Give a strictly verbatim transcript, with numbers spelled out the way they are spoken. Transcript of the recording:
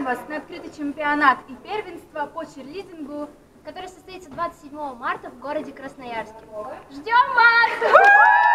вас на открытый чемпионат и первенство по чирлидингу, который состоится двадцать седьмого марта в городе Красноярске. Ждем вас!